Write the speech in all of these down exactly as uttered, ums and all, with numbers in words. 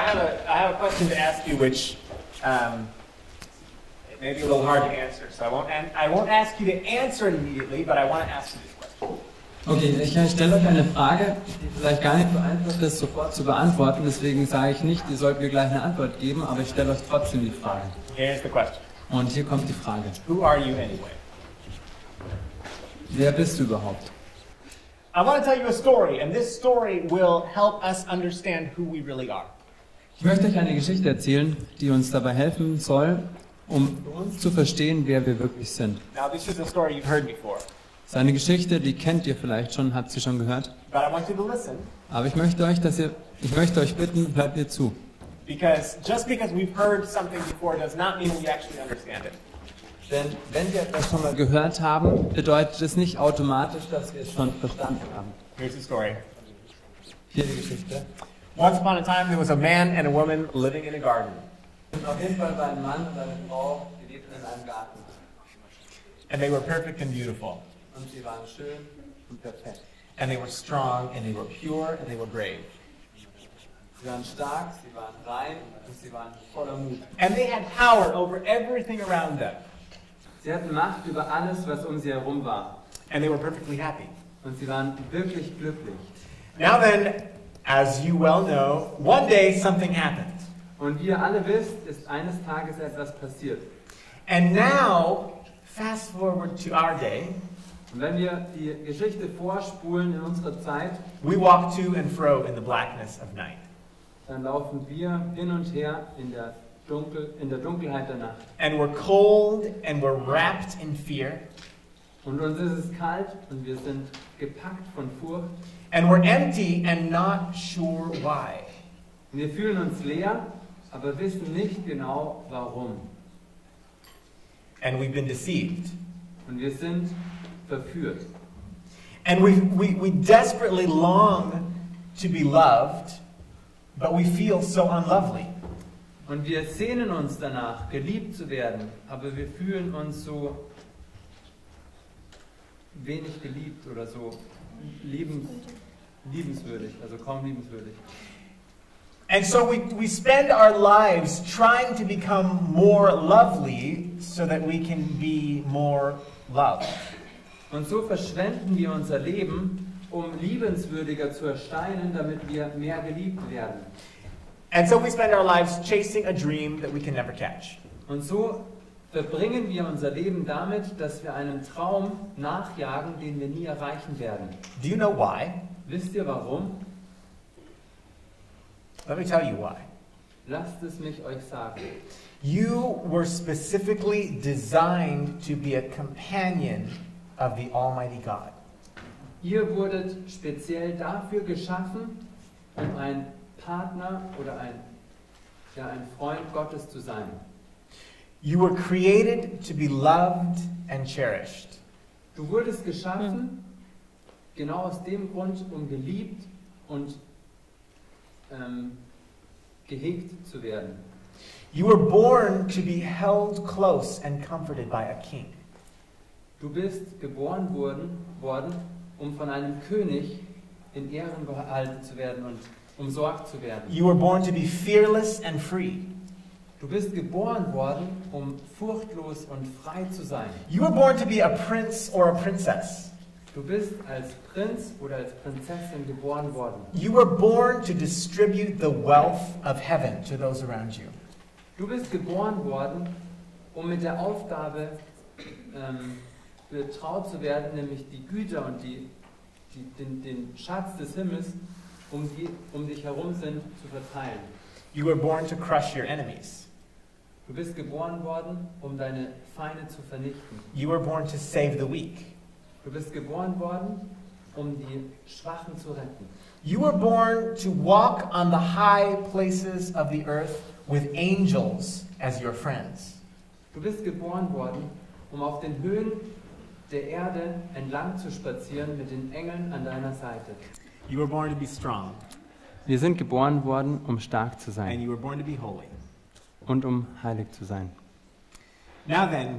have a I have a question to ask you, which um, it may be a little hard to answer. So I won't an I won't ask you to answer it immediately, but I want to ask you this question. Okay, ich stelle euch eine Frage, die vielleicht gar nicht so einfach ist, sofort zu beantworten. Deswegen sage ich nicht, ihr sollt mir gleich eine Antwort geben, aber ich stelle euch trotzdem die Frage. Here's the question. Und hier kommt die Frage. Who are you anyway? Wer bist du überhaupt? I want to tell you a story, and this story will help us understand who we really are. Ich möchte euch eine Geschichte erzählen, die uns dabei helfen soll, um uns zu verstehen, wer wir wirklich sind. Now, this is a story you've heard before. Das ist eine Geschichte, die kennt ihr vielleicht schon, habt sie schon gehört. But I want you to listen. Aber ich möchte euch, dass ihr, ich möchte euch bitten, hört mir zu. Because just because we've heard something before does not mean we actually understand it. Denn wenn wir etwas schon mal gehört haben, bedeutet es nicht automatisch, dass wir es schon verstanden haben. Here's the story. Hier die Geschichte. Once upon a time, there was a man and a woman living in a garden. Und auf jeden Fall war ein Mann und eine Frau, die lebten in einem Garten. And they were perfect and beautiful. Und sie waren schön und perfekt. And they were strong, and they were pure, and they were brave. Sie waren stark, sie waren rein und sie waren voller Mut. And they had power over everything around them. Sie hatten Macht über alles, was um sie herum war. And they were perfectly happy. Und sie waren wirklich glücklich. Now then, as you well know, one day something happened. Und wie ihr alle wisst, ist eines Tages etwas passiert. And now, fast forward to our day. Und wenn wir die Geschichte vorspulen in unsere Zeit, we walk to and fro in the blackness of night. Dann laufen wir hin und her in der, Dunkel, in der Dunkelheit der Nacht. And we're cold and we're wrapped in fear. Und uns ist es kalt und wir sind gepackt von Furcht. And we're empty and not sure why. Und wir fühlen uns leer, aber wissen nicht genau warum. And we've been deceived. Und wir sind verführt. And we, we, we desperately long to be loved, but we feel so unlovely. Und wir sehnen uns danach, geliebt zu werden, aber wir fühlen uns so wenig geliebt oder so liebens, liebenswürdig, also kaum liebenswürdig. And so we, we spend our lives trying to become more lovely so that we can be more loved. Und so verschwenden wir unser Leben, um liebenswürdiger zu erscheinen, damit wir mehr geliebt werden. And so we spend our lives chasing a dream that we can never catch. Und so verbringen wir unser Leben damit, dass wir einem Traum nachjagen, den wir nie erreichen werden. Do you know why? Wisst ihr warum? Let me tell you why. Lasst es mich euch sagen. You were specifically designed to be a companion of the Almighty God. Ihr wurdet speziell dafür geschaffen, um ein Partner oder ein, ja, ein Freund Gottes zu sein. You were created to be loved and cherished. Du wurdest geschaffen, genau aus dem Grund, um geliebt und ähm, gehegt zu werden. You were born to be held close and comforted by a king. Du bist geboren worden, worden, um von einem König in Ehren gehalten zu werden und umsorgt zu werden. You were born to be fearless and free. Du bist geboren worden, um furchtlos und frei zu sein. You were born to be a prince or a princess. Du bist als Prinz oder als Prinzessin geboren worden. You were born to distribute the wealth of heaven to those around you. Du bist geboren worden, um mit der Aufgabe ähm, betraut zu werden, nämlich die Güter und die, die, den, den Schatz des Himmels, um, die, um dich herum sind, zu verteilen. You were born to crush your enemies. Du bist geboren worden, um deine Feinde zu vernichten. You were born to save the weak. Du bist geboren worden, um die Schwachen zu retten. You were born to walk on the high places of the earth with angels as your friends. Du bist geboren worden, um auf den Höhen der Erde entlang zu spazieren mit den Engeln an deiner Seite. You were born to be strong. Wir sind geboren worden, um stark zu And sein you were born to be holy. und um heilig zu sein. Now then,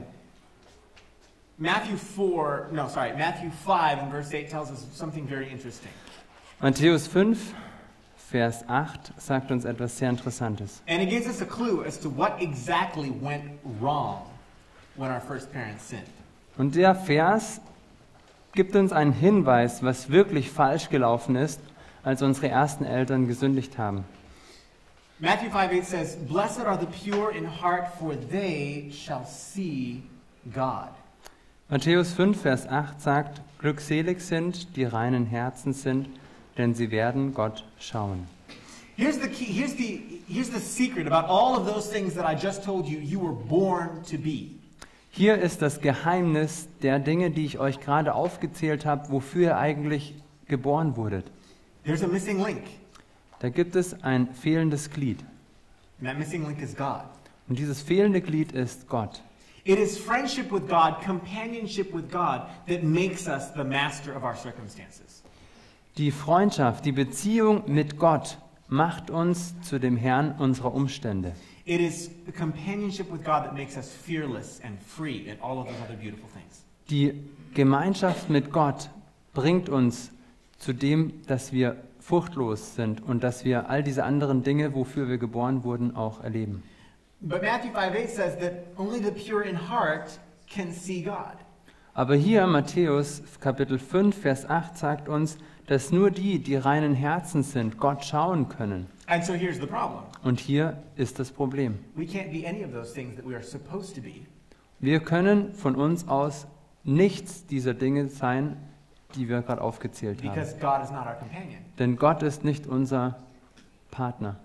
Matthew four, no, sorry, Matthew five and verse eight tells us something very interesting. Matthäus fünf, Vers acht, sagt uns etwas sehr Interessantes. And it gives us a clue as to what exactly went wrong when our first parents sinned. Und der Vers gibt uns einen Hinweis, was wirklich falsch gelaufen ist, als unsere ersten Eltern gesündigt haben. Matthew five eight says, "Blessed are the pure in heart, for they shall see God." Matthäus fünf, Vers acht sagt, glückselig sind, die reinen Herzen sind, denn sie werden Gott schauen. Here's the key, here's the, here's the secret about all of those things that I just told you you were born to be. Hier ist das Geheimnis der Dinge, die ich euch gerade aufgezählt habe, wofür ihr eigentlich geboren wurdet. There's a missing link, Da gibt es ein fehlendes Glied. and that missing link is God. Und dieses fehlende Glied ist Gott. It is friendship with God, companionship with God, that makes us the master of our circumstances. Die Freundschaft, die Beziehung mit Gott macht uns zu dem Herrn unserer Umstände. It is the companionship with God that makes us fearless and free and all of those other beautiful things. Die Gemeinschaft mit Gott bringt uns zu dem, dass wir furchtlos sind und dass wir all diese anderen Dinge, wofür wir geboren wurden, auch erleben. But Matthew five eight says that only the pure in heart can see God. Aber hier Matthäus Kapitel fünf, Vers acht sagt uns, dass nur die, die reinen Herzens sind, Gott schauen können. And so here's the problem. Und hier ist das Problem. We can't be any of those things that we are supposed to be. Wir können von uns aus nichts dieser Dinge sein, die wir gerade aufgezählt haben. Because God is not our companion. Denn Gott ist nicht unser Partner.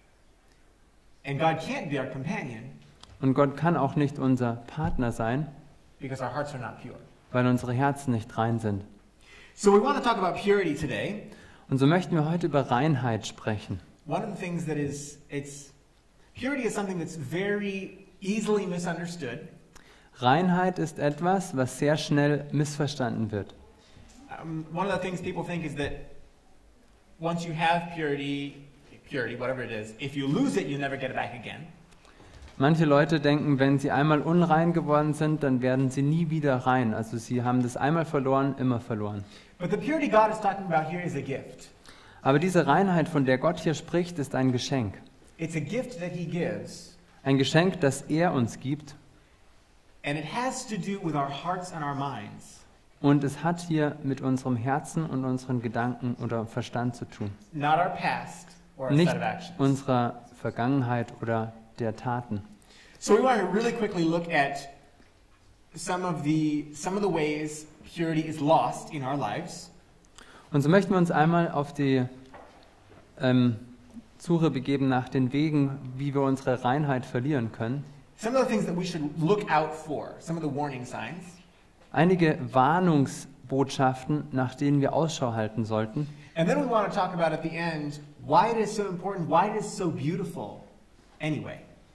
And God can't be our companion Und Gott kann auch nicht unser Partner sein, because our hearts are not pure. weil unsere Herzen nicht rein sind. So we want to talk about purity today. Und so möchten wir heute über Reinheit sprechen. One of the things that is, it's, purity is something that's very easily misunderstood. Reinheit ist etwas, was sehr schnell missverstanden wird. Um, one of the things people think is that once you have purity, purity, whatever it is, if you lose it, you never get it back again. Manche Leute denken, wenn sie einmal unrein geworden sind, dann werden sie nie wieder rein. Also sie haben das einmal verloren, immer verloren. But the purity God is talking about here is a gift. Aber diese Reinheit, von der Gott hier spricht, ist ein Geschenk. It's a gift that He gives, Ein Geschenk, das er uns gibt. and it has to do with our hearts and our minds, Und es hat hier mit unserem Herzen und unseren Gedanken oder Verstand zu tun. not our past or a Nicht set of actions. unserer Vergangenheit oder der Taten. So we want to really quickly look at some of the some of the ways purity is lost in our lives. Und so möchten wir uns einmal auf die ähm, Suche begeben nach den Wegen, wie wir unsere Reinheit verlieren können. Some of the things that we should look out for, some of the warning signs. Einige Warnungsbotschaften, nach denen wir Ausschau halten sollten. And then we want to talk about at the end why it is so important, why it is so beautiful anyway.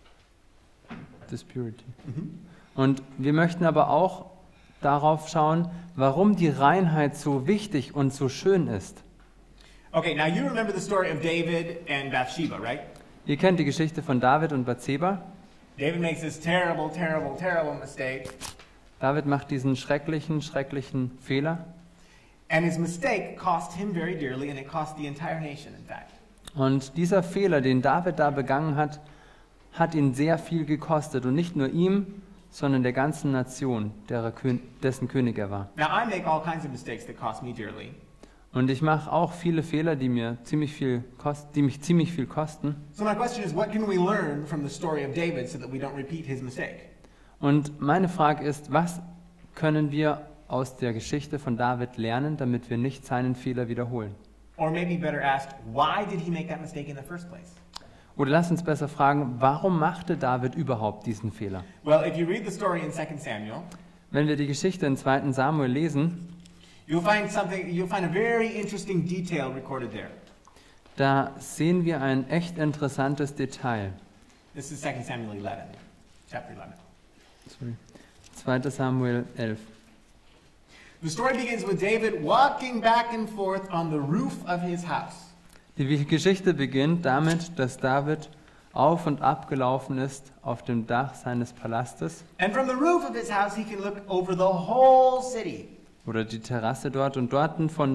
Das Purity. Mhm. Und wir möchten aber auch darauf schauen, warum die Reinheit so wichtig und so schön ist. Okay, now you remember the story of David and Bathsheba, right? Ihr kennt die Geschichte von David und Bathseba. David makes this terrible, terrible, terrible mistake. David macht diesen schrecklichen, schrecklichen Fehler. And his mistake cost him very dearly, and it cost the entire nation, in fact. Und dieser Fehler, den David da begangen hat, hat ihn sehr viel gekostet. Und nicht nur ihm, sondern der ganzen Nation, derer, dessen König er war. Now, I make all kinds of mistakes that cost me dearly. Und ich mache auch viele Fehler, die, mir ziemlich viel kost, die mich ziemlich viel kosten. So my question is, what can we learn from the story of David so that we don't repeat his mistake? Und meine Frage ist, was können wir aus der Geschichte von David lernen, damit wir nicht seinen Fehler wiederholen? Or maybe better asked, why did he make that mistake in the first place? Oder lass uns besser fragen, warum machte David überhaupt diesen Fehler? Well, if you read the story in Second Samuel, Wenn wir die Geschichte in zweiten Samuel lesen, you'll find something, you'll find a very interesting detail recorded there. da sehen wir ein echt interessantes Detail. This is Second Samuel eleven, chapter eleven. Sorry. zweiter Samuel elf. The story begins with David walking back and forth on the roof of his house. Die Geschichte beginnt damit, dass David auf und ab gelaufen ist auf dem Dach seines Palastes And from the roof of his house, he can look over the whole city. oder die Terrasse dort und dort von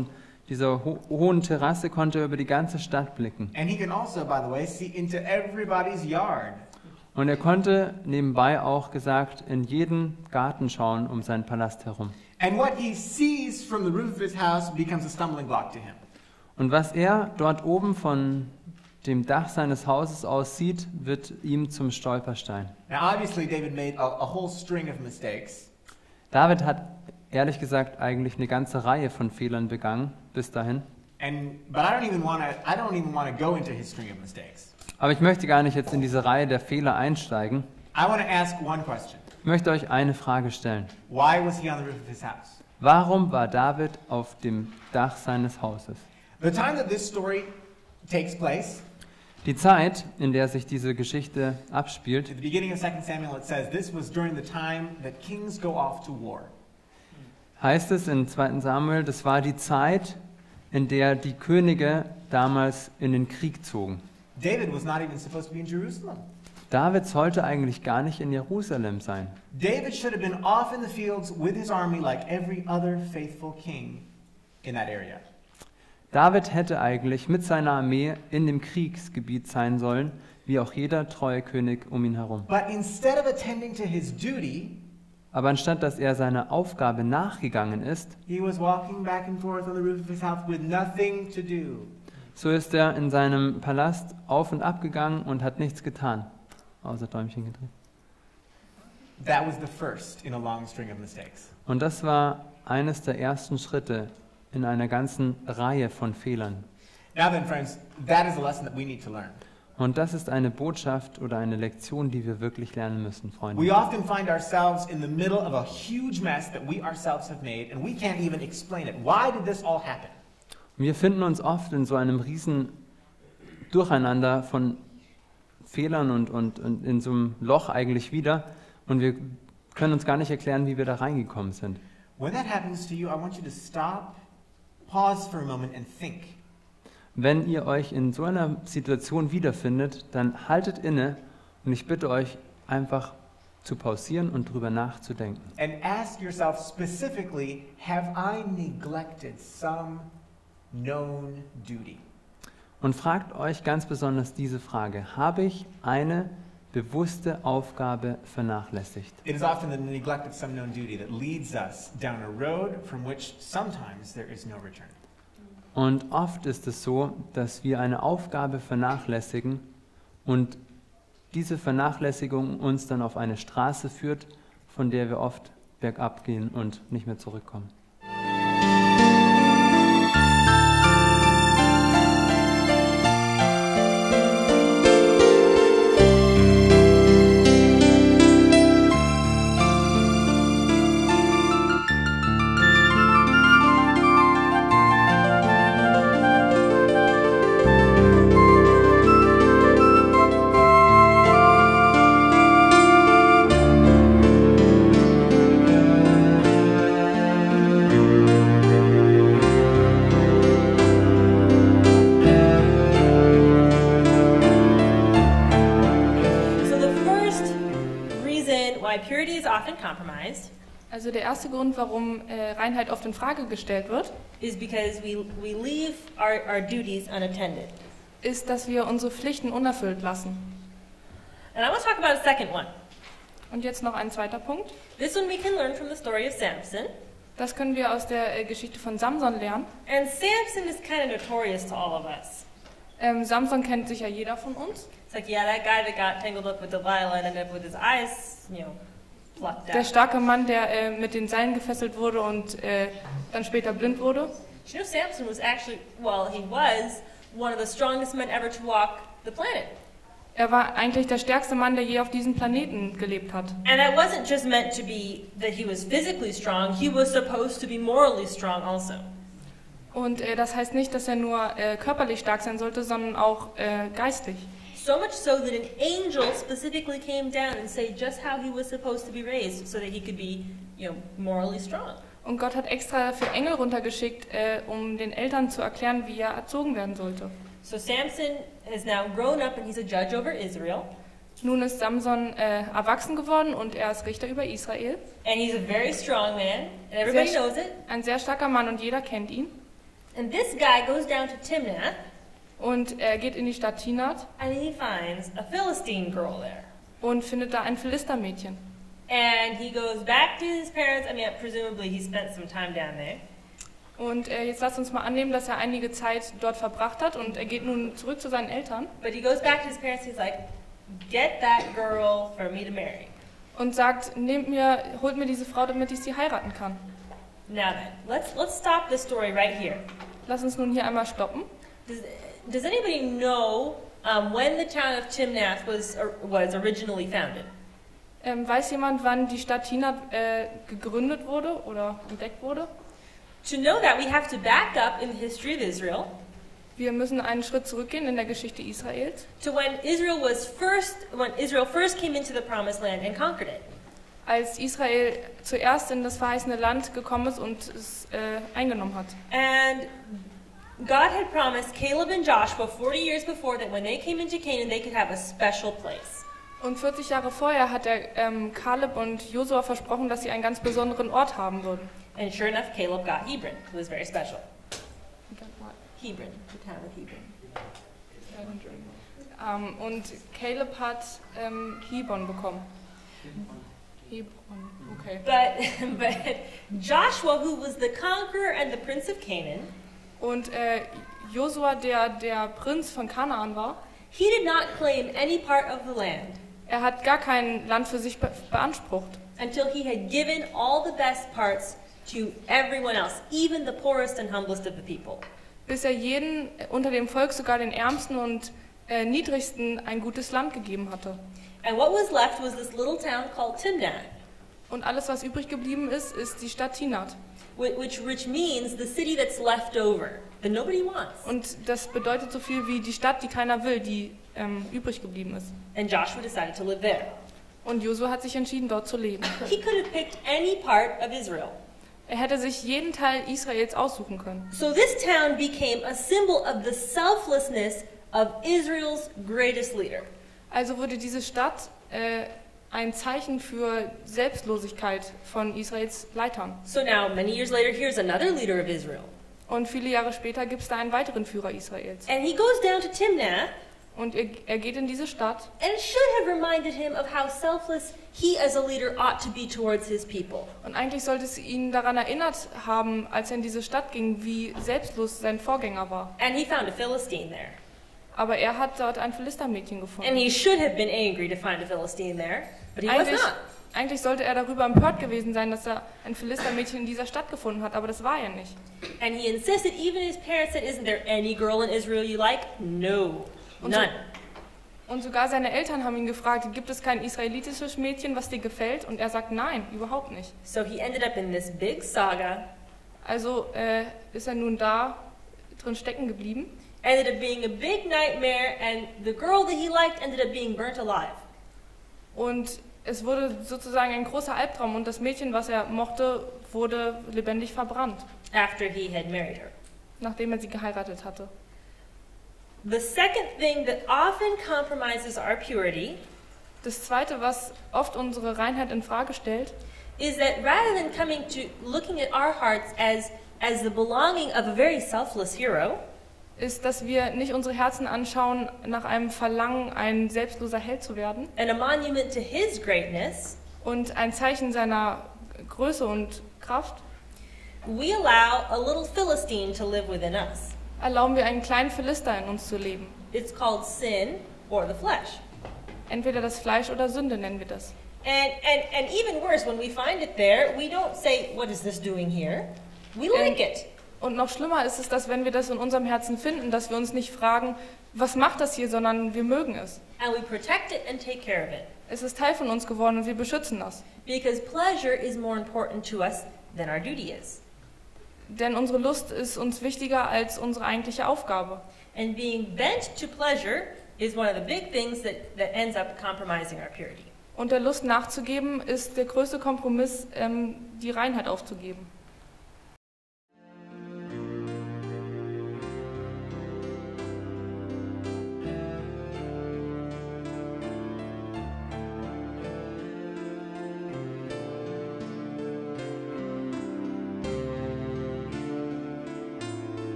dieser ho hohen Terrasse konnte er über die ganze Stadt blicken. And he can also, by the way, see into everybody's yard. Und er konnte nebenbei auch gesagt in jeden Garten schauen um seinen Palast herum. And what he sees from the roof of his house becomes a stumbling block to him. Und was er dort oben von dem Dach seines Hauses aus sieht, wird ihm zum Stolperstein. Now, obviously, David made a, a whole string of mistakes. David hat ehrlich gesagt eigentlich eine ganze Reihe von Fehlern begangen bis dahin. And but I don't even want to. I don't even want to go into his string of mistakes. Aber ich möchte gar nicht jetzt in diese Reihe der Fehler einsteigen. I want to ask one question. Ich möchte euch eine Frage stellen. Why was he on the roof of his house? Warum war David auf dem Dach seines Hauses? The time that this story takes place, Die Zeit, in der sich diese Geschichte abspielt, at the beginning of Second Samuel, it says this was during the time that kings go off to war. heißt es in zweiten Samuel, das war die Zeit, in der die Könige damals in den Krieg zogen. David was not even supposed to be in Jerusalem. David sollte eigentlich gar nicht in Jerusalem sein. David should have been off in the fields with his army like every other faithful king in that area. David hätte eigentlich mit seiner Armee in dem Kriegsgebiet sein sollen, wie auch jeder treue König um ihn herum. But instead of attending to his duty, Aber anstatt dass er seiner Aufgabe nachgegangen ist, he was walking back and forth on the roof of his house with nothing to do. so ist er in seinem Palast auf und ab gegangen und hat nichts getan, außer Däumchen gedreht. That was the first in a long string of mistakes. Und das war eines der ersten Schritte in einer ganzen Reihe von Fehlern. Now then, friends, that is a lesson that we need to learn. Und das ist eine Botschaft oder eine Lektion, die wir wirklich lernen müssen, Freunde. We often find ourselves in the middle of a huge mess that we ourselves have made, and we can't even explain it. Why did this all happen? Wir finden uns oft in so einem riesen Durcheinander von Fehlern und, und, und in so einem Loch eigentlich wieder und wir können uns gar nicht erklären, wie wir da reingekommen sind. When that happens to you, I want you to stop, pause for a moment and think. Wenn ihr euch in so einer Situation wiederfindet, dann haltet inne und ich bitte euch einfach zu pausieren und drüber nachzudenken. And ask yourself specifically, have I neglected some known duty? Und fragt euch ganz besonders diese Frage: Habe ich eine bewusste Aufgabe vernachlässigt? It is often the neglect of some known duty that leads us down a road from which sometimes there is no return. Und oft ist es so, dass wir eine Aufgabe vernachlässigen und diese Vernachlässigung uns dann auf eine Straße führt, von der wir oft bergab gehen und nicht mehr zurückkommen. Purity is often compromised Also der erste Grund, warum äh, Reinheit oft in Frage gestellt wird, is because we, we leave our, our duties unattended. ist, dass wir unsere Pflichten unerfüllt lassen. And I want to talk about a second one. Und jetzt noch ein zweiter Punkt. This one we can learn from the story of Samson. Das können wir aus der äh, Geschichte von Samson lernen. And Samson is kind of notorious to all of us. Ähm, Samson kennt sicher jeder von uns. It's like, yeah, that guy that got tangled up with Delilah and ended up with his eyes, you know, plucked Der out. starke Mann, der äh, mit den Seilen gefesselt wurde und äh, dann später blind wurde. You know, Samson was actually, well, he was one of the strongest men ever to walk the planet. Er war eigentlich der stärkste Mann, der je auf diesem Planeten gelebt hat. And that wasn't just meant to be that he was physically strong, he was supposed to be morally strong also. Und äh, das heißt nicht, dass er nur äh, körperlich stark sein sollte, sondern auch äh, geistlich. So much so that an angel specifically came down and said just how he was supposed to be raised so that he could be, you know, morally strong. Und Gott hat extra für Engel runtergeschickt, äh, um den Eltern zu erklären, wie er erzogen werden sollte. So Samson has now grown up and he's a judge over Israel. Nun ist Samson äh, erwachsen geworden und er ist Richter über Israel. And he's a very strong man, and everybody Sehr- knows it. Ein sehr starker Mann und jeder kennt ihn. And this guy goes down to Timnath, und er geht in die Stadt Tinat and he finds a Philistine girl there. und findet da ein Philistermädchen. And he goes back to his parents. I mean, presumably he spent some time down there. Und äh, jetzt lasst uns mal annehmen, dass er einige Zeit dort verbracht hat und er geht nun zurück zu seinen Eltern But he goes back to his parents. He's like, get that girl for me to marry. und sagt, nehmt mir, holt mir diese Frau, damit ich sie heiraten kann. Now then, let's let's stop this story right here. Lass uns nun hier einmal stoppen. Does, does anybody know um, when the town of Timnath was or, was originally founded? Ähm, weiß jemand, wann die Stadt Tinat äh, gegründet wurde oder entdeckt wurde? To know that, we have to back up in the history of Israel Wir müssen einen Schritt zurückgehen in der Geschichte Israels, to when Israel was first when Israel first came into the promised land and conquered it. als Israel zuerst in das verheißene Land gekommen ist und es äh, eingenommen hat. And God had promised Caleb and Joshua forty years before that when they came into Canaan, they could have a special place. Und vierzig Jahre vorher hat er ähm, Kaleb und Josua versprochen, dass sie einen ganz besonderen Ort haben würden. And sure enough, Caleb got Hebron. It was very special. Hebron, the town of Hebron. Ähm, und Caleb hat ähm, Hebron bekommen. Hebron, okay. But, but Joshua, who was the conqueror and the prince of Canaan, Und äh, Josua, der der Prinz von Kanaan war, he did not claim any part of the land er hat gar kein Land für sich be beansprucht, until he had given all the best parts to everyone else, even the poorest and humblest of the people. bis er jeden unter dem Volk, sogar den Ärmsten und äh, Niedrigsten, ein gutes Land gegeben hatte. And what was left was this little town called Timnath, Und alles, was übrig geblieben ist, ist die Stadt Tinat. whi- which, which means the city that's left over, that nobody wants. Und das bedeutet so viel wie die Stadt, die keiner will, die ähm, übrig geblieben ist. And Joshua decided to live there. Und Josua hat sich entschieden, dort zu leben. He could have picked any part of Israel. Er hätte sich jeden Teil Israels aussuchen können. So this town became a symbol of the selflessness of Israel's greatest leader. Also wurde diese Stadt äh, ein Zeichen für Selbstlosigkeit von Israels Leitern. So now, many years later, here's another leader of Israel. Und viele Jahre später gibt es da einen weiteren Führer Israels. And he goes down to Timnath, Und er, er geht in diese Stadt and it should have reminded him of how selfless he as a leader ought to be towards his people. und eigentlich sollte es ihn daran erinnert haben, als er in diese Stadt ging, wie selbstlos sein Vorgänger war. And he found a Philistine there. Aber er hat dort ein Philistermädchen And gefunden. he should have been angry to find a Philistine there, but he was Eigentlich, not. eigentlich sollte er darüber empört gewesen sein, dass er ein Philistermädchen in dieser Stadt gefunden hat, aber das war er nicht. And he insisted, even his parents said, isn't there any girl in Israel you like? No, Und, so, none. und sogar seine Eltern haben ihn gefragt, gibt es kein israelitisches Mädchen, was dir gefällt? Und er sagt, nein, überhaupt nicht. So he ended up in this big saga, Also äh, ist er nun da drin stecken geblieben. ended up being a big nightmare, and the girl that he liked ended up being burnt alive. Und es wurde sozusagen ein großer Albtraum und das Mädchen, was er mochte, wurde lebendig verbrannt, After he had married her. nachdem er sie geheiratet hatte. The second thing that often compromises our purity Das Zweite, was oft unsere Reinheit in Frage stellt, is that rather than coming to looking at our hearts as, as the belonging of a very selfless hero, ist, dass wir nicht unsere Herzen anschauen nach einem Verlangen, ein selbstloser Held zu werden and a monument to his greatness, und ein Zeichen seiner Größe und Kraft, we allow a little Philistine to live within us. erlauben wir einen kleinen Philister in uns zu leben. It's called sin or the flesh. Entweder das Fleisch oder Sünde nennen wir das. And, and, and even worse, when we find it there, we don't say, what is this doing here? We like it. Und noch schlimmer ist es, dass wenn wir das in unserem Herzen finden, dass wir uns nicht fragen, was macht das hier, sondern wir mögen es. And we protect it and take care of it. Es ist Teil von uns geworden und wir beschützen das. Because pleasure is more important to us than our duty is. Denn unsere Lust ist uns wichtiger als unsere eigentliche Aufgabe. And being bent to pleasure is one of the big things that, that ends up compromising our purity. Und der Lust nachzugeben, ist der größte Kompromiss, ähm, die Reinheit aufzugeben.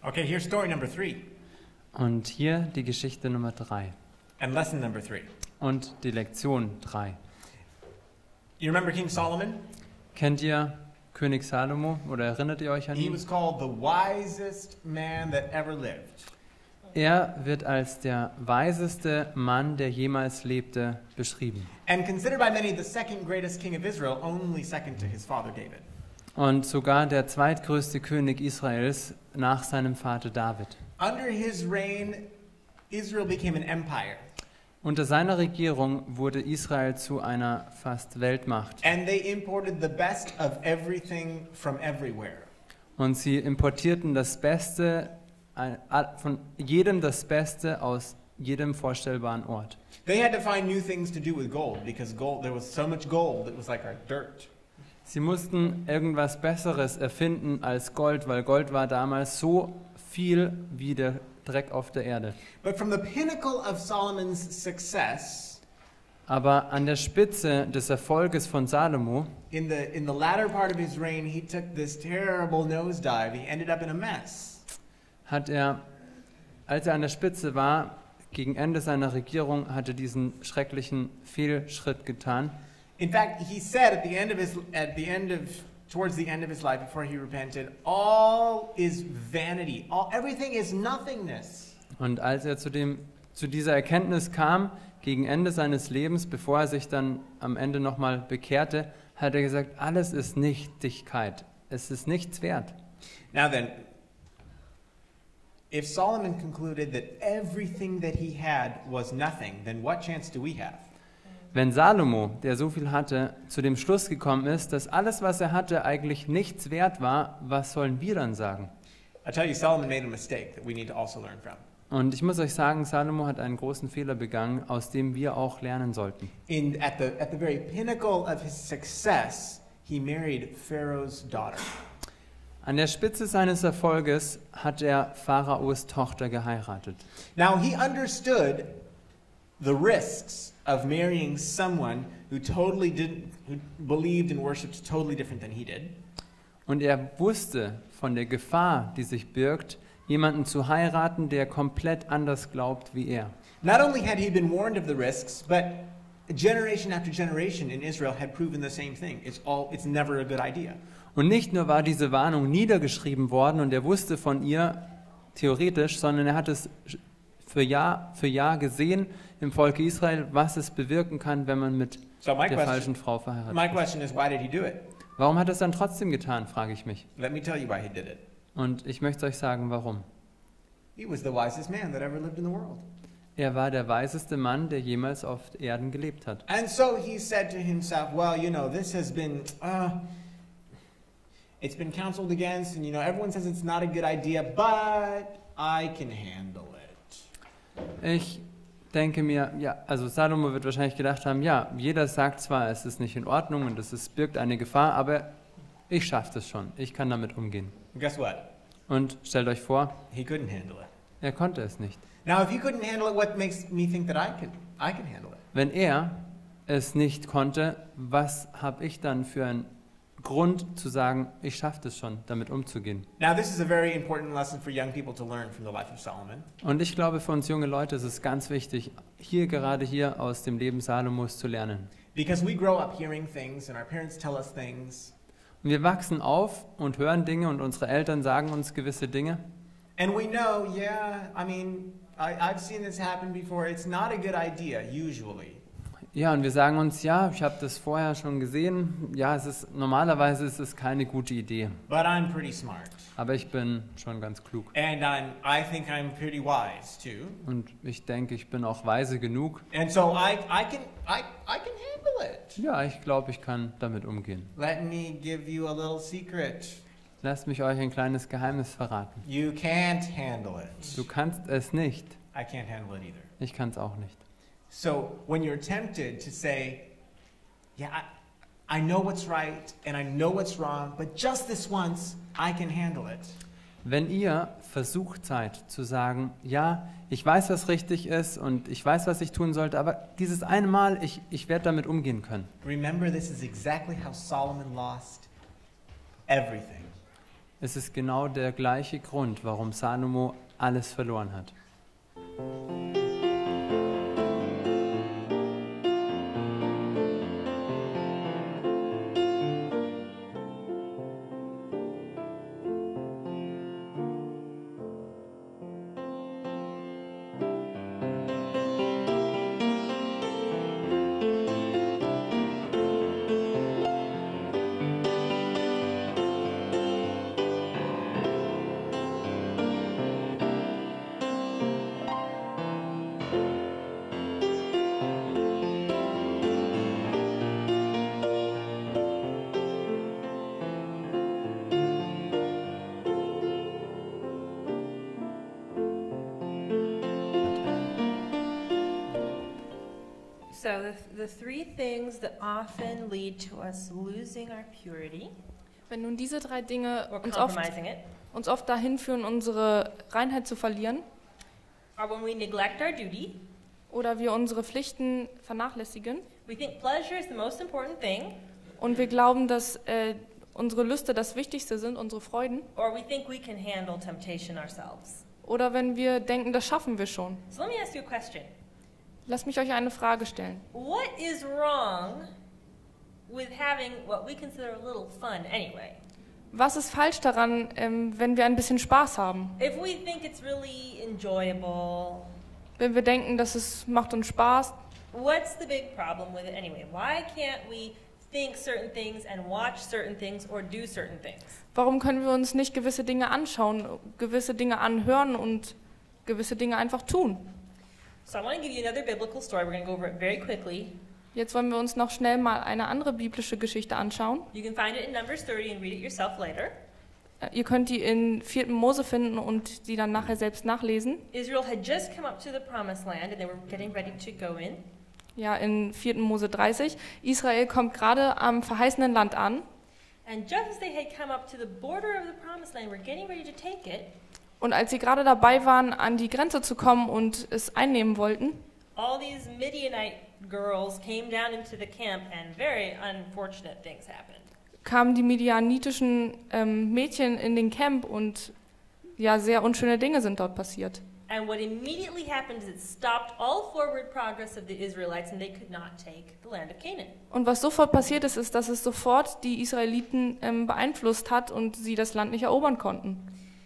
Okay, here's story number three Und hier die Geschichte Nummer drei and lesson number three. und die Lektion drei. You remember King Solomon? Kennt ihr König Salomo oder erinnert ihr euch an He ihn? was called the wisest man that ever lived. Er wird als der weiseste Mann, der jemals lebte, beschrieben. And considered by many the second greatest king of Israel, only second to his father David. Und sogar der zweitgrößte König Israels nach seinem Vater David. Under his reign, Israel became an empire. Unter seiner Regierung wurde Israel zu einer fast Weltmacht. And they imported the best of everything from everywhere. Und sie importierten das Beste, ein- a- von jedem das Beste aus jedem vorstellbaren Ort. They had to find new things to do with gold because gold there was so much gold it was like our dirt. Sie mussten irgendwas Besseres erfinden als Gold, weil Gold war damals so viel wie der Dreck auf der Erde. But from the pinnacle of Solomon's success, Aber an der Spitze des Erfolges von Salomo, in the in the latter part of his reign, he took this terrible nosedive. He ended up in a mess. hat er, als er an der Spitze war, gegen Ende seiner Regierung, hatte diesen schrecklichen Fehlschritt getan. In fact, he said at the end of his at the end of towards the end of his life before he repented, all is vanity. All everything is nothingness. Und als er zu, dem, zu dieser Erkenntnis kam, gegen Ende seines Lebens, bevor er sich dann am Ende nochmal bekehrte, hat er gesagt, alles ist Nichtigkeit. Es ist nichts wert. Now then, if Solomon concluded that everything that he had was nothing, then what chance do we have? Wenn Salomo, der so viel hatte, zu dem Schluss gekommen ist, dass alles, was er hatte, eigentlich nichts wert war, was sollen wir dann sagen? I tell you, Solomon made a mistake that we need to also learn from. Und ich muss euch sagen, Salomo hat einen großen Fehler begangen, aus dem wir auch lernen sollten. In at the at the very pinnacle of his success, he married Pharaoh's daughter. An der Spitze seines Erfolges hat er Pharaos Tochter geheiratet. Now he understood the risks of marrying someone who totally didn't who believed and worshipped totally different than he did. Und er wusste von der Gefahr, die sich birgt, jemanden zu heiraten, der komplett anders glaubt wie er. Not only had he been warned of the risks, but generation after generation in Israel had proven the same thing. It's all it's never a good idea. Und nicht nur war diese Warnung niedergeschrieben worden und er wusste von ihr theoretisch, sondern er hat es für Jahr für Jahr gesehen im Volke Israel, was es bewirken kann, wenn man mit So my der question falschen Frau verheiratet my ist. question is why did he do it? Warum hat er es dann trotzdem getan, frage ich mich. Let me tell you why he did it. Und ich möchte euch sagen, warum. He was the wisest man that ever lived in the world. Er war der weiseste Mann, der jemals auf Erden gelebt hat. And so he said to himself, well, you know, this has been uh, it's been counseled against and you know everyone says it's not a good idea, but I can handle it. Ich denke mir, ja, also Salomo wird wahrscheinlich gedacht haben, ja, jeder sagt zwar, es ist nicht in Ordnung und es ist, birgt eine Gefahr, aber ich schaffe das schon, ich kann damit umgehen. And guess what? Und stellt euch vor, He couldn't handle it. er konnte es nicht. Now, if he couldn't handle it, what makes me think that I can I can handle it? Wenn er es nicht konnte, was habe ich dann für einen Grund zu sagen, ich schaffe das schon, damit umzugehen? Now, this is a very important lesson for young people to learn from the life of Solomon. Und ich glaube, für uns junge Leute ist es ganz wichtig, hier gerade hier aus dem Leben Salomos zu lernen. Because we grow up hearing things and our parents tell us things. Und wir wachsen auf und hören Dinge und unsere Eltern sagen uns gewisse Dinge. And we know, yeah, I mean, I, I've seen this happen before. It's not a good idea, usually. Ja, und wir sagen uns, ja, ich habe das vorher schon gesehen. Ja, es ist normalerweise ist es keine gute Idee. But I'm pretty smart. Aber ich bin schon ganz klug. And I'm, I think I'm pretty wise, too. Und ich denke, ich bin auch weise genug. And so I, I, can, I, I can handle it. Ja, ich glaube, ich kann damit umgehen. Let me give you a little secret. Lasst mich euch ein kleines Geheimnis verraten. You can't handle it. Du kannst es nicht. I can't handle it either. Ich kann es auch nicht. So when you're tempted to say, yeah, I, I know what's right and I know what's wrong, but just this once, I can handle it. Wenn ihr versucht seid zu sagen, ja, ich weiß, was richtig ist und ich weiß, was ich tun sollte, aber dieses eine Mal, ich, ich werde damit umgehen können. Remember, this is exactly how Solomon lost everything. Es ist genau der gleiche Grund, warum Salomo alles verloren hat. So the, the three things that often lead to us losing our purity Wenn nun diese drei Dinge or uns oft, compromising it uns oft dahin führen, unsere Reinheit zu verlieren are when we neglect our duty, oder wir unsere Pflichten vernachlässigen we think pleasure is the most important thing, und wir glauben, dass äh, unsere Lüste das Wichtigste sind, unsere Freuden, or we think we can handle temptation ourselves. oder wenn wir denken, das schaffen wir schon. So let me ask you a question. Lasst mich euch eine Frage stellen. What is wrong with having what we consider a little fun anyway? Was ist falsch daran, ähm, wenn wir ein bisschen Spaß haben? If we think it's really enjoyable, Wenn wir denken, dass es macht uns Spaß, what's the big problem with it anyway? Why can't we think certain things and watch certain things or do certain things? warum können wir uns nicht gewisse Dinge anschauen, gewisse Dinge anhören und gewisse Dinge einfach tun? So I want to give you another biblical story. We're going to go over it very quickly. Jetzt wollen wir uns noch schnell mal eine andere biblische Geschichte anschauen. You can find it in Numbers thirty and read it yourself later. Äh, Ihr könnt die in vierten Mose finden und die dann nachher selbst nachlesen. Israel had just come up to the promised land and they were getting ready to go in. Ja, in vierten Mose dreißig. Israel kommt gerade am verheißenen Land an. And just as they had come up to the border of the promised land, were getting ready to take it, Und als sie gerade dabei waren, an die Grenze zu kommen und es einnehmen wollten, all these Midianite girls came down into the camp and very unfortunate things happened. kamen die midianitischen ähm, Mädchen in den Camp und ja, sehr unschöne Dinge sind dort passiert. And what immediately happened is it stopped all forward progress of the Israelites and they could not take the land of Canaan. Und was sofort passiert ist, ist, dass es sofort die Israeliten ähm, beeinflusst hat und sie das Land nicht erobern konnten.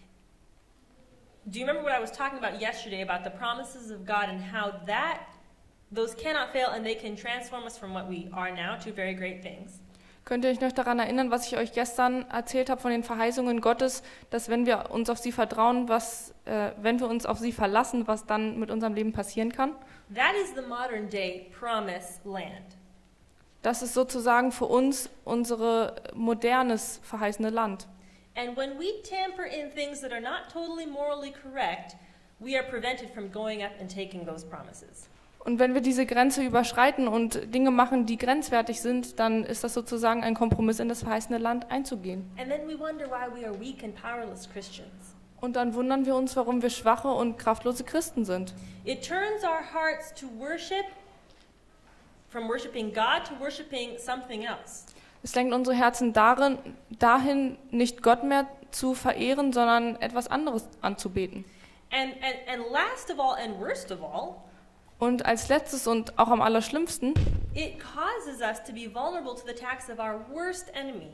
Do you remember what I was talking about yesterday about the promises of God and how that those cannot fail and they can transform us from what we are now to very great things? Könnt ihr euch noch daran erinnern, was ich euch gestern erzählt habe von den Verheißungen Gottes, dass wenn wir uns auf sie vertrauen, was, äh, wenn wir uns auf sie verlassen, was dann mit unserem Leben passieren kann? That is the modern day promised land. Das ist sozusagen für uns unser modernes, verheißene Land. And when we tamper in things that are not totally morally correct, we are prevented from going up and taking those promises. Und wenn wir diese Grenze überschreiten und Dinge machen, die grenzwertig sind, dann ist das sozusagen ein Kompromiss, in das verheißene Land einzugehen. And then we wonder why we are weak and powerless Christians. Und dann wundern wir uns, warum wir schwache und kraftlose Christen sind. It turns our hearts to worship, from worshiping God to worshiping something else. Es lenkt unsere Herzen darin, dahin, nicht Gott mehr zu verehren, sondern etwas anderes anzubeten. And, and, and last of all and worst of all, Und als letztes und auch am allerschlimmsten, it causes us to be vulnerable to the attacks of our worst enemy.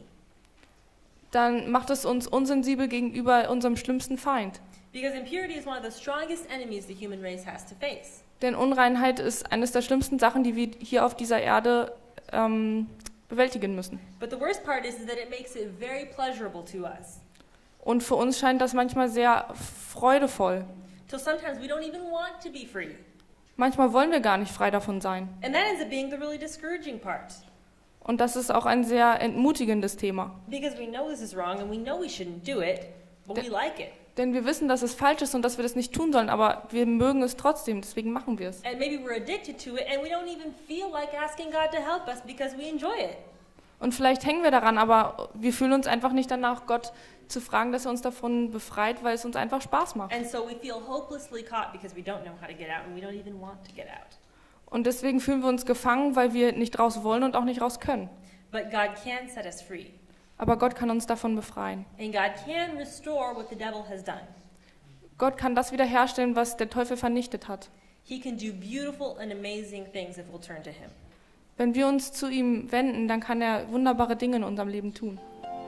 dann macht es uns unsensibel gegenüber unserem schlimmsten Feind. Because impurity is one of the strongest enemies the human race has to face. Denn Unreinheit ist eines der schlimmsten Sachen, die wir hier auf dieser Erde ähm, bewältigen müssen. But the worst part is, is that it makes it very pleasurable to us. Und für uns scheint das manchmal sehr freudevoll. Till sometimes we don't even want to be free. Manchmal wollen wir gar nicht frei davon sein. And that ends up being the really discouraging part. Und das ist auch ein sehr entmutigendes Thema. Because we know this is wrong and we know we shouldn't do it, but we like it. Denn wir wissen, dass es falsch ist und dass wir das nicht tun sollen, aber wir mögen es trotzdem, deswegen machen wir es. And maybe we're addicted to it and we don't even feel like asking God to help us because we enjoy it. Und vielleicht hängen wir daran, aber wir fühlen uns einfach nicht danach, Gott zu fragen, dass er uns davon befreit, weil es uns einfach Spaß macht. And so we feel hopelessly caught because we don't know how to get out and we don't even want to get out. Und deswegen fühlen wir uns gefangen, weil wir nicht raus wollen und auch nicht raus können. But God can set us free. Aber Gott kann uns davon befreien. And God can restore what the devil has done. Gott kann das wiederherstellen, was der Teufel vernichtet hat. He can do beautiful and amazing things if we'll turn to him. Wenn wir uns zu ihm wenden, dann kann er wunderbare Dinge in unserem Leben tun.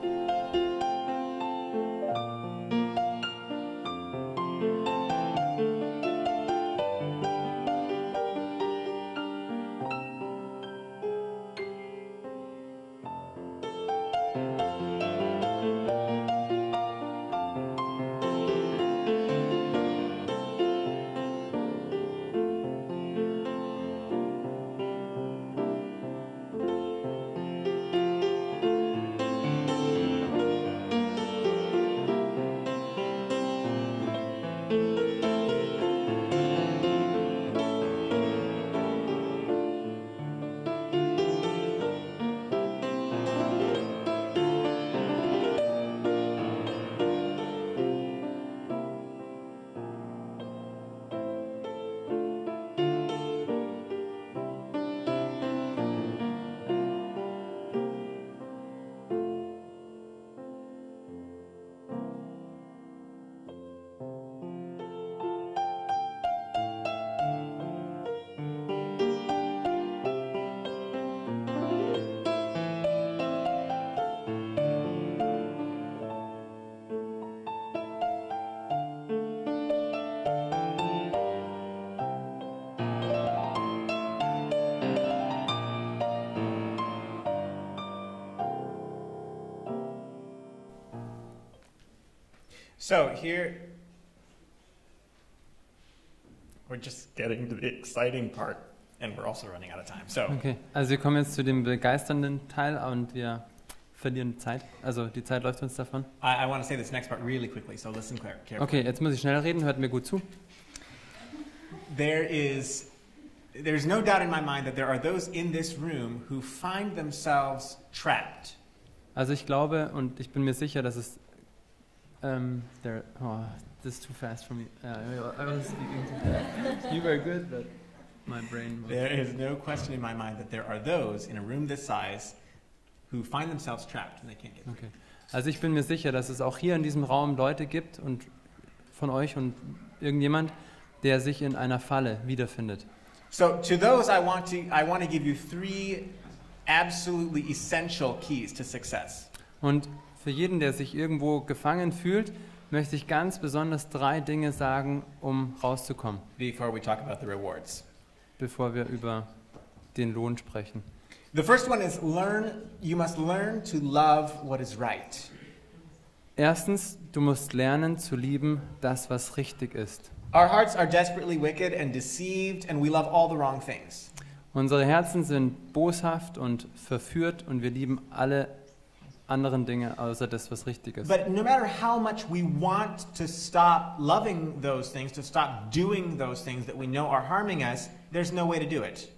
So here, we're just getting to the exciting part, and we're also running out of time. So Okay, also wir kommen jetzt zu dem begeisternden Teil und wir verlieren Zeit. Also die Zeit läuft uns davon. I, I want to say this next part really quickly, so listen clear- carefully. Okay, jetzt muss ich schnell reden, hört mir gut zu. There is, there's no doubt in my mind that there are those in this room who find themselves trapped. Also ich glaube und ich bin mir sicher, dass es um, there. Oh, this is too fast for me. Uh, I was speaking too fast. You were good, but my brain. Was There is no question in my mind that there are those in a room this size who find themselves trapped and they can't get through. Okay. Also ich bin mir sicher, dass es auch hier in diesem Raum Leute gibt und von euch und irgendjemand, der sich in einer Falle wiederfindet. So to those, I want to I want to give you three absolutely essential keys to success. Und für jeden, der sich irgendwo gefangen fühlt, möchte ich ganz besonders drei Dinge sagen, um rauszukommen, Before we talk about the rewards. bevor wir über den Lohn sprechen. The first one is learn. You must learn to love what is right. Erstens, du musst lernen zu lieben, das, was richtig ist. Our hearts are desperately wicked and deceived, and we love all the wrong things. Unsere Herzen sind boshaft und verführt und wir lieben alle anderen Dinge außer das, was richtig ist. But no matter how much we want to stop loving those things, to stop doing those things that we know are harming us, there's no way to do it.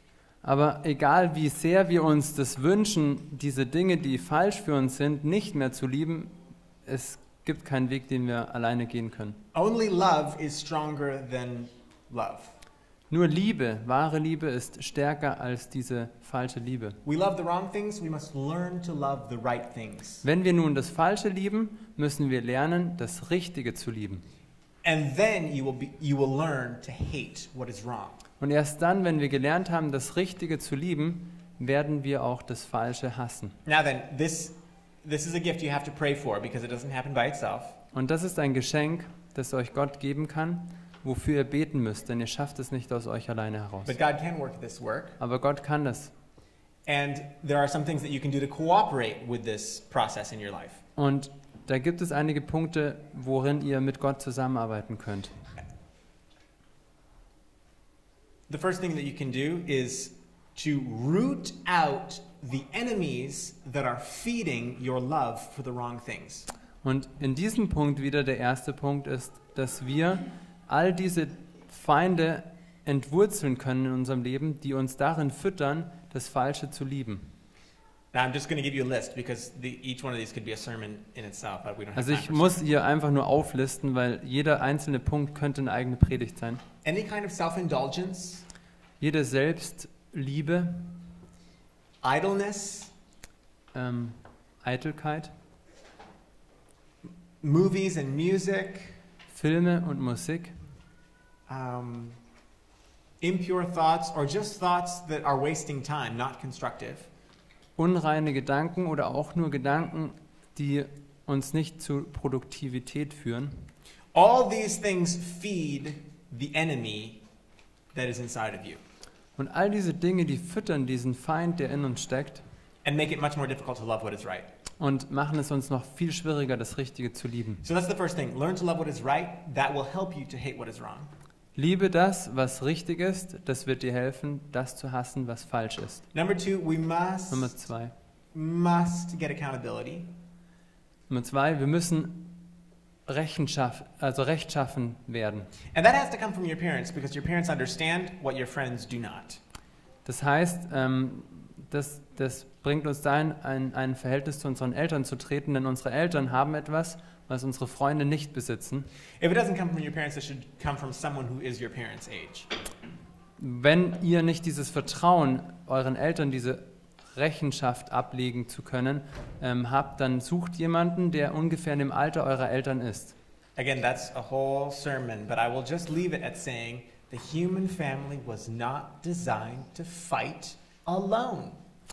Aber egal wie sehr wir uns das wünschen, diese Dinge, die falsch für uns sind, nicht mehr zu lieben, es gibt keinen Weg, den wir alleine gehen können. Only love is stronger than love. Nur Liebe, wahre Liebe ist stärker als diese falsche Liebe. We love the wrong things, we must learn to love the right things. Wenn wir nun das Falsche lieben, müssen wir lernen, das Richtige zu lieben. And then you will be, you will learn to hate what is wrong. Und erst dann, wenn wir gelernt haben, das Richtige zu lieben, werden wir auch das Falsche hassen. Now then, this this is a gift you have to pray for because it doesn't happen by itself. Und das ist ein Geschenk, das euch Gott geben kann, wofür ihr beten müsst, denn ihr schafft es nicht aus euch alleine heraus. But God can work this work. Aber Gott kann das. And there are some things that you can do to cooperate with this process in your life. Und da gibt es einige Punkte, worin ihr mit Gott zusammenarbeiten könnt. The first thing that you can do is to root out the enemies that are feeding your love for the wrong things. Und in diesem Punkt wieder der erste Punkt ist, dass wir all diese Feinde entwurzeln können in unserem Leben, die uns darin füttern, das Falsche zu lieben. Now I'm just going to give you a list because the, each one of these could be a sermon in itself, but we don't have Also time ich for muss hier einfach nur auflisten, weil jeder einzelne Punkt könnte eine eigene Predigt sein. any kind of self-indulgence, Jede Selbstliebe, idleness, ähm, Eitelkeit, movies and music, Filme und Musik, um, impure thoughts, or just thoughts that are wasting time, not constructive. unreine Gedanken oder auch nur Gedanken, die uns nicht zu Produktivität führen. All these things feed the enemy that is inside of you Und all diese Dinge, die füttern diesen Feind, der in uns steckt, and make it much more difficult to love what is right. und machen es uns noch viel schwieriger, das Richtige zu lieben. So that's the first thing. Learn to love what is right. That will help you to hate what is wrong. Liebe das, was richtig ist, das wird dir helfen, das zu hassen, was falsch ist. Number two, we must Nummer zwei. must get accountability. Nummer zwei, wir müssen Rechenschaft, also rechtschaffen werden. And that has to come from your parents because your parents understand what your friends do not. Das heißt, ähm, das, das bringt uns dahin, ein, ein Verhältnis zu unseren Eltern zu treten, denn unsere Eltern haben etwas, was unsere Freunde nicht besitzen. If it doesn't come from your parents, it should come from someone who is your parents' age. Wenn ihr nicht dieses Vertrauen, euren Eltern diese Rechenschaft ablegen zu können, ähm, habt, dann sucht jemanden, der ungefähr in dem Alter eurer Eltern ist. Again, that's a whole sermon, but I will just leave it at saying the human family was not designed to fight alone.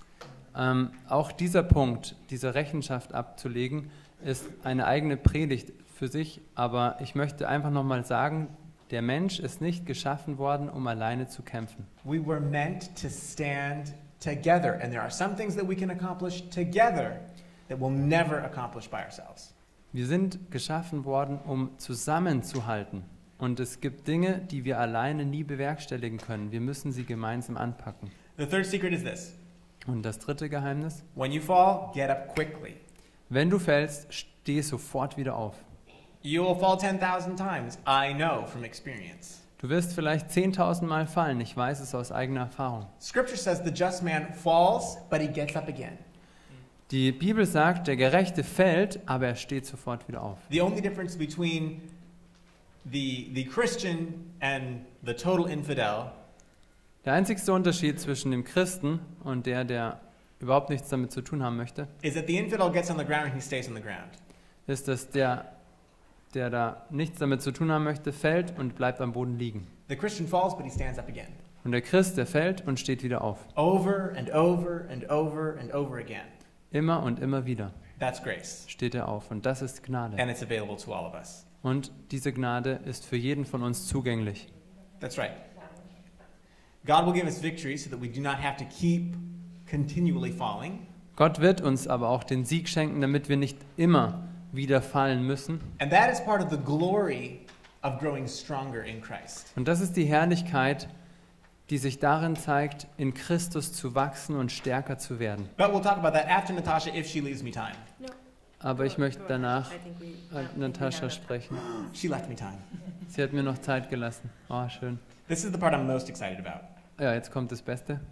Ähm, auch dieser Punkt, diese Rechenschaft abzulegen, ist eine eigene Predigt für sich, aber ich möchte einfach nochmal sagen, der Mensch ist nicht geschaffen worden, um alleine zu kämpfen. We were meant to stand together, and there are some things that we can accomplish together that we'll never accomplish by ourselves. Wir sind geschaffen worden, um zusammenzuhalten. Und es gibt Dinge, die wir alleine nie bewerkstelligen können. Wir müssen sie gemeinsam anpacken. The third secret is this. Und das dritte Geheimnis: When you fall, get up quickly. Wenn du fällst, steh sofort wieder auf. You will fall ten thousand times, I know from experience. Du wirst vielleicht zehntausend Mal fallen. Ich weiß es aus eigener Erfahrung. Scripture says the just man falls, but he gets up again. Die Bibel sagt, der Gerechte fällt, aber er steht sofort wieder auf. The only difference between the, the Christian and the total infidel Der einzigste Unterschied zwischen dem Christen und der, der überhaupt nichts damit zu tun haben möchte, is that the infidel gets on the ground and he stays on the ground. ist, dass der, der da nichts damit zu tun haben möchte, fällt und bleibt am Boden liegen. The Christian falls, but he stands up again. Und der Christ, der fällt und steht wieder auf. Over and over and over and over again. Immer und immer wieder That's grace. steht er auf. Und das ist Gnade. And it's available to all of us. Und diese Gnade ist für jeden von uns zugänglich. That's right. God will give us victory so that we do not have to keep continually falling. Gott wird uns aber auch den Sieg schenken, damit wir nicht immer wieder fallen müssen. And that is part of the glory of growing stronger in Christ. Und das ist die Herrlichkeit, die sich darin zeigt, in Christus zu wachsen und stärker zu werden. But we'll talk about that after Natasha if she leaves me time. No. Aber ich möchte danach I think we, äh, yeah, Natascha we have sprechen. She left me time. Sie hat mir noch Zeit gelassen. Oh, schön. This is the part I'm most excited about. Ja, jetzt kommt das Beste.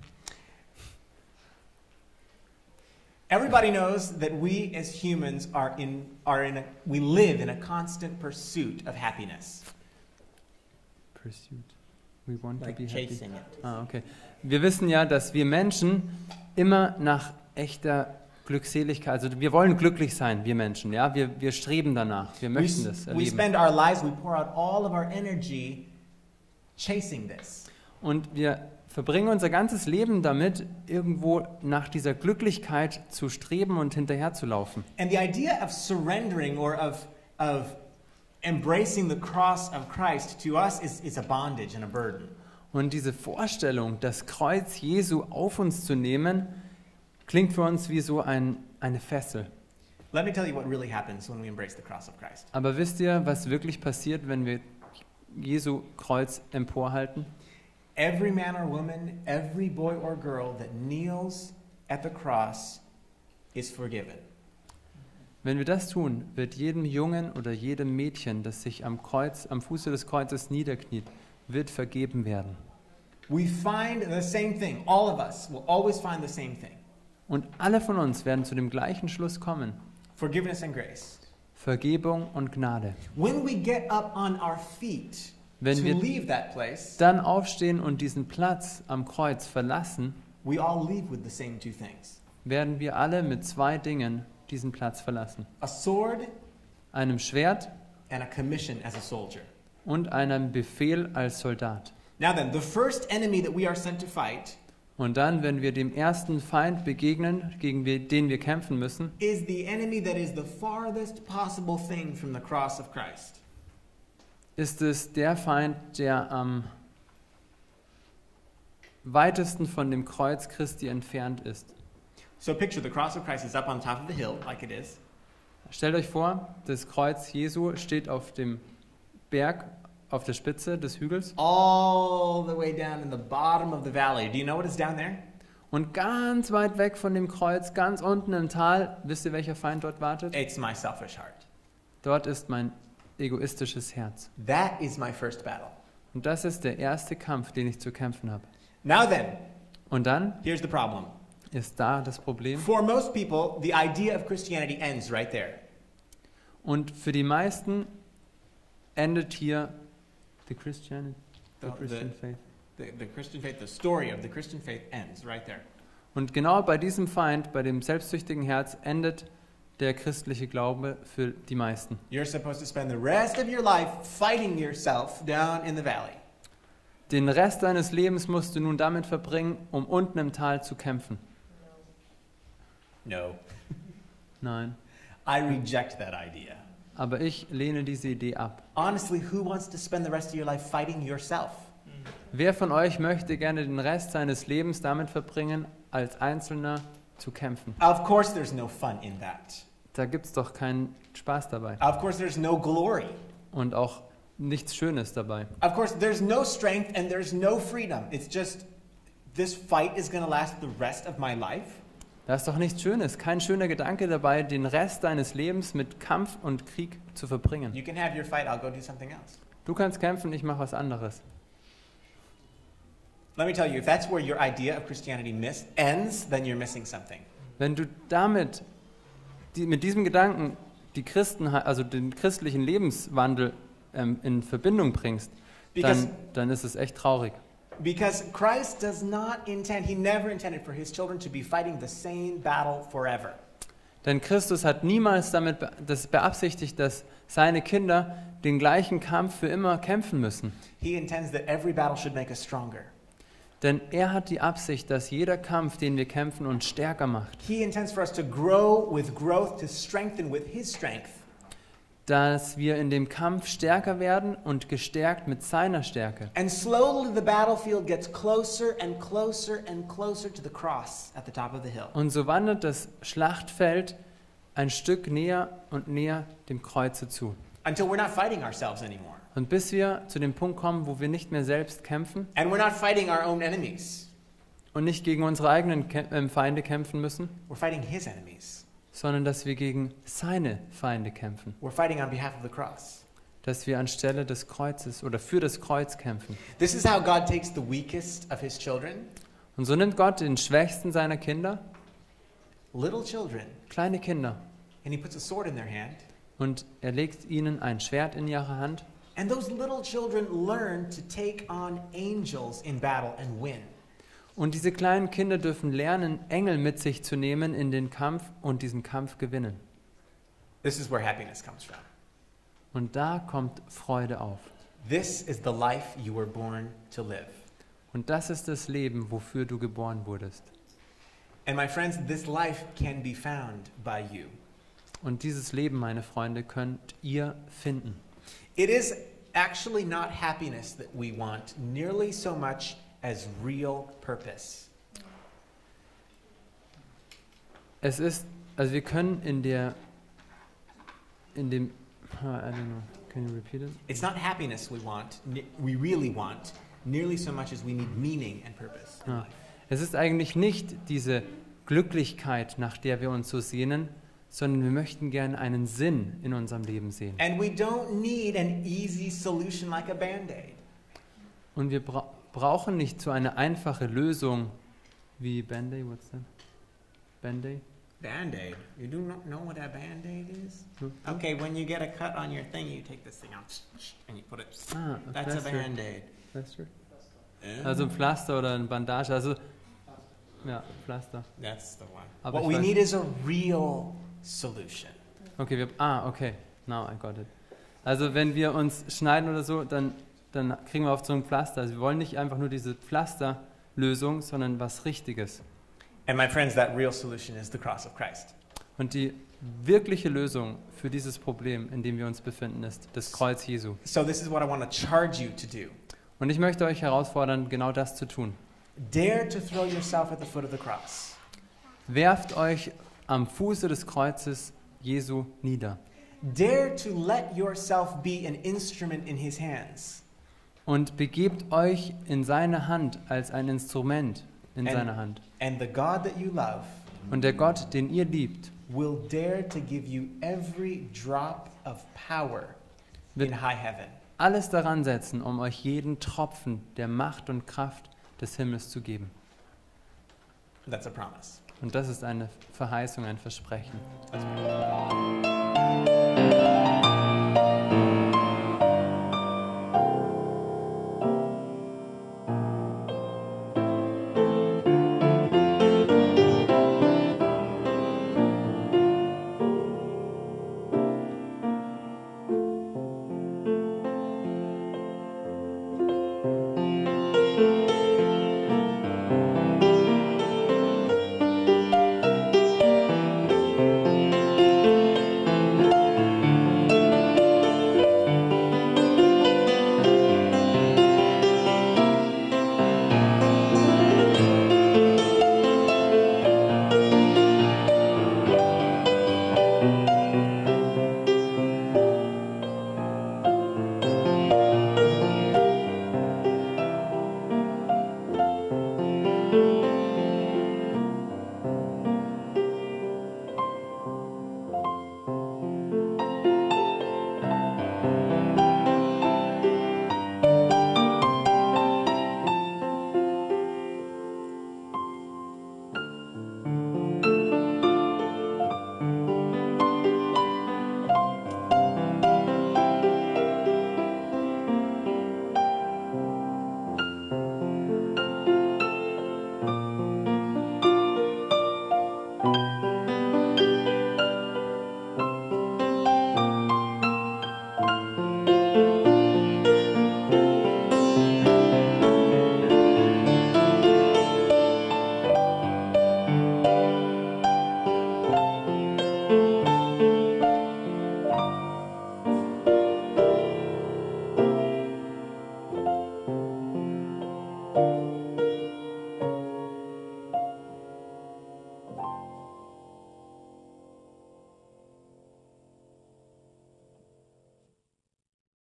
Everybody knows that we as humans are in are in a, we live in a constant pursuit of happiness. Pursuit. We want Like to be happy. chasing it. Ah, okay. Wir wissen ja, dass wir Menschen immer nach echter Glückseligkeit, also wir wollen glücklich sein, wir Menschen, ja, wir, wir streben danach, wir We, möchten das we erleben. spend our lives, we pour out all of our energy chasing this. Und wir verbringen unser ganzes Leben damit, irgendwo nach dieser Glücklichkeit zu streben und hinterherzulaufen. And the idea of surrendering or of of embracing the cross of Christ to us is, is a bondage and a burden. Und diese Vorstellung, das Kreuz Jesu auf uns zu nehmen, klingt für uns wie so ein, eine Fessel. Let me tell you what really happens when we embrace the cross of Christ. Aber wisst ihr, was wirklich passiert, wenn wir Jesu Kreuz emporhalten? Every man or woman, every boy or girl that kneels at the cross is forgiven. Wenn wir das tun, wird jedem Jungen oder jedem Mädchen, das sich am Kreuz, am Fuße des Kreuzes niederkniet, wird vergeben werden. We find the same thing. All of us will always find the same thing. Und alle von uns werden zu dem gleichen Schluss kommen: Forgiveness and grace. Vergebung und Gnade. When we get up on our feet Wenn to wir leave that place, dann aufstehen und diesen Platz am Kreuz verlassen, we all leave with the same two things. werden wir alle mit zwei Dingen diesen Platz verlassen. A sword Einem Schwert and a commission as a soldier. und einem Befehl als Soldat. Now then, the first enemy that we are sent to fight Und dann, wenn wir dem ersten Feind begegnen, gegen wir- den wir kämpfen müssen, is the enemy that is the farthest possible thing from the cross of Christ. ist es der Feind, der am weitesten von dem Kreuz Christi entfernt ist. So picture the cross of Christ is up on top of the hill, like it is. Stellt euch vor, das Kreuz Jesu steht auf dem Berg, auf der Spitze des Hügels. All the way down in the bottom of the valley. Do you know what is down there? Und ganz weit weg von dem Kreuz, ganz unten im Tal, wisst ihr, welcher Feind dort wartet? It's my selfish heart. Dort ist mein egoistisches Herz. That is my first battle. Und das ist der erste Kampf, den ich zu kämpfen habe. Now then, Und dann here's the problem. ist da das Problem. For most people, the idea of Christianity ends right there. Und für die meisten endet hier the Christian, the The- Christian the- faith. The, the Christian faith, the story of the Christian faith ends right there. Und genau bei diesem Feind, bei dem selbstsüchtigen Herz, endet der christliche Glaube für die meisten. You're supposed to spend the rest of your life fighting yourself down in the valley. Den Rest deines Lebens musst du nun damit verbringen, um unten im Tal zu kämpfen. No. Nein. I reject that idea. Aber ich lehne diese Idee ab. Honestly, who wants to spend the rest of your life fighting yourself? Wer von euch möchte gerne den Rest seines Lebens damit verbringen, als Einzelner zu kämpfen? Of course, there's no fun in that. Da gibt es doch keinen Spaß dabei. Of course, there's no glory. Und auch nichts Schönes dabei. Of course, there's no strength and there's no freedom. It's just this fight is going to last the rest of my life. Da ist doch nichts Schönes, kein schöner Gedanke dabei, den Rest deines Lebens mit Kampf und Krieg zu verbringen. You can have your fight, I'll go do something else. Du kannst kämpfen, ich mache was anderes. Let me tell you, if that's where your idea of Christianity miss, ends, then you're missing something. Wenn du damit, die, mit diesem Gedanken, die Christen, also den christlichen Lebenswandel ähm, in Verbindung bringst, Because, dann, dann ist es echt traurig. because Christ does not intend, he never intended for his children to be fighting the same battle forever. Denn Christus hat niemals damit be das beabsichtigt, dass seine Kinder den gleichen Kampf für immer kämpfen müssen. He intends that every battle should make us stronger. Denn er hat die Absicht, dass jeder Kampf, den wir kämpfen, uns stärker macht. He intends for us to grow with growth, to strengthen with his strength. Dass wir in dem Kampf stärker werden und gestärkt mit seiner Stärke. And slowly the battlefield gets closer and closer and closer to the cross at the top of the hill. Und so wandert das Schlachtfeld ein Stück näher und näher dem Kreuze zu. Until we're not fighting ourselves anymore. Und bis wir zu dem Punkt kommen, wo wir nicht mehr selbst kämpfen And we're not fighting our own enemies. und nicht gegen unsere eigenen Kä äh, Feinde kämpfen müssen, We're fighting his enemies. sondern dass wir gegen seine Feinde kämpfen. We're fighting on behalf of the cross. Dass wir anstelle des Kreuzes oder für das Kreuz kämpfen. This is how God takes the weakest of his children, Und so nimmt Gott den Schwächsten seiner Kinder, little children, kleine Kinder, and he puts a sword in their hand. und er legt ihnen ein Schwert in ihre Hand. And those little children learn to take on angels in battle and win. Und diese kleinen Kinder dürfen lernen, Engel mit sich zu nehmen in den Kampf und diesen Kampf gewinnen. This is where happiness comes from. Und da kommt Freude auf. This is the life you were born to live. Und das ist das Leben, wofür du geboren wurdest. And my friends, this life can be found by you. Und dieses Leben, meine Freunde, könnt ihr finden. It is actually not happiness that we want nearly so much as real purpose. Es ist, also wir können in der, in dem, I don't know, can you repeat it? It's not happiness we want, ne- we really want, nearly so much as we need meaning and purpose in Ja. life. Es ist eigentlich nicht diese Glücklichkeit, nach der wir uns so sehnen, sondern wir möchten gerne einen Sinn in unserem Leben sehen. And we don't need an easy solution like a Band-Aid. Und wir bra brauchen nicht so eine einfache Lösung wie Band-Aid, what's that? Band-Aid? Band-Aid? You do not know what a Band-Aid is? No. Okay, when you get a cut on your thing, you take this thing out and you put it. Ah, ein That's a Pflaster. Band-Aid. Pflaster? Yeah. Also ein Pflaster oder ein Bandage, also ja, Pflaster. That's the one. Aber What ich we weiß- need is a real solution. Okay, wir, ah, okay, now I got it. Also wenn wir uns schneiden oder so, dann, dann kriegen wir oft so ein Pflaster. Also wir wollen nicht einfach nur diese Pflasterlösung, sondern was Richtiges. And my friends, that real solution is the cross of Christ. Und die wirkliche Lösung für dieses Problem, in dem wir uns befinden, ist das Kreuz Jesu. So this is what I want to charge you to do. Und ich möchte euch herausfordern, genau das zu tun. Dare to throw yourself at the foot of the cross. Werft euch am Fuße des Kreuzes Jesu nieder. Dare to let yourself be an instrument in his hands. Und begebt euch in seine Hand als ein Instrument in And- seine Hand. And the God that you love Und der Gott, den ihr liebt, will dare to give you every drop of power wird in high heaven. alles daran setzen, um euch jeden Tropfen der Macht und Kraft des Himmels zu geben. That's a promise. Und das ist eine Verheißung, ein Versprechen. Let's pray.